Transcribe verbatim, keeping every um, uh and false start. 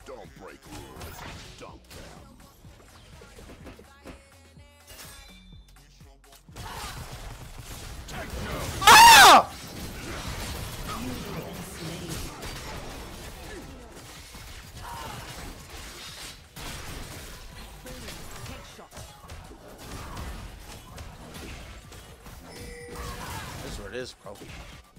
Don't break rules. Dunk them. Ah! That's what it is, bro.